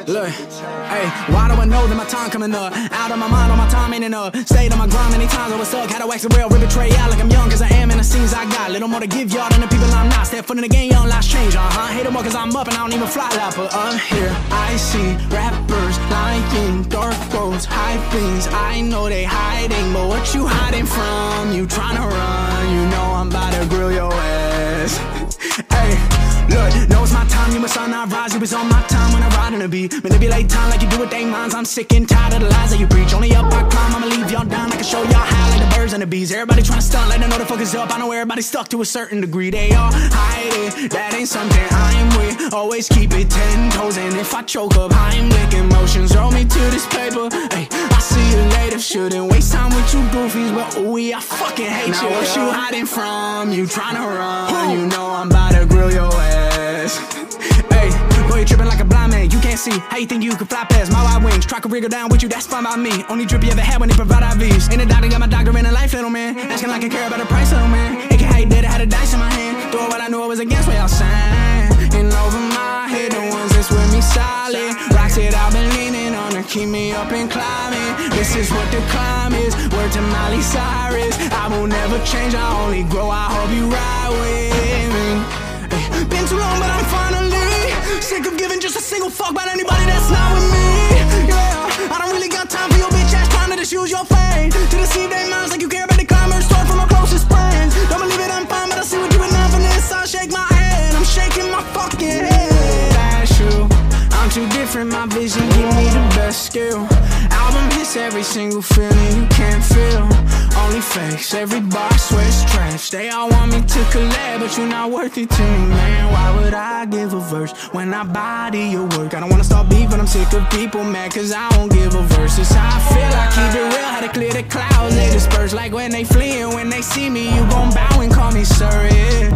Look, hey, why do I know that my time coming up? Out of my mind, all my time ain't enough. Stayed on my grind many times, I was stuck. Had to wax the rail, rip betray out like I'm young, cause I am in the scenes I got. Little more to give y'all than the people I'm not. Step foot in the game, young lives change, Hate them more cause I'm up and I don't even fly like. But up here, I see rappers lying, dark roads, high things. I know they hiding, but what you hiding from? You trying to run, you know I'm about to grill your ass. Hey, look, know it's my time, you must not rise. You was on my time when I ride in the beat. Manipulate time like you do with they minds. I'm sick and tired of the lies that you preach. Only up I climb, I'ma leave y'all down. I can show y'all how like the birds and the bees. Everybody trying to stunt like they know the fuck is up. I know everybody stuck to a certain degree. They all hide it, that ain't something I am with. Always keep it 10 toes, and if I choke up, I'm licking motions. Roll me to this paper, hey, I see you later. Shouldn't waste time with you goofies, but ooh, I fucking hate you. Now what you hiding from? You trying to run, you know I'm about to grill your ass. Hey, boy, you tripping like a blind man. You can't see how you think you can fly past my wide wings. Try to wriggle down with you, that's fine by me. Only drip you ever had when they provide IVs. Ain't a doctor, got my doctor in a life, little man. Asking like I care about the price, little man. AK how you did it, had a dice in my hand. Throw what I knew I was against what y'all saying. And over my head, the ones that's with me solid. Rocks it, I've been leaning on to keep me up and climbing. This is what the climb is. Word to Miley Cyrus. I will never change, I only grow. I hope you ride with me. Been too long, but I'm finally sick of giving just a single fuck about anybody that's not with me. Yeah, I don't really got time for your bitch ass trying to just use your fame to deceive their minds like you care about the climbers. Start from my closest friends. Don't believe it, I'm fine, but I see what you're enough in this. I'll shake my head, I'm shaking my fucking head. That's true, I'm too different, my vision give me the best skill. Album hits every single feeling you can't feel. Only fakes, every bar swears trash. They all want me to collab, but you're not worth it to me, man. Why would I give a verse when I body your work? I don't wanna start beef, but I'm sick of people mad cause I won't give a verse. It's how I feel, I keep it real, how to clear the clouds. They disperse like when they flee, and when they see me, you gon' bow and call me sir, yeah.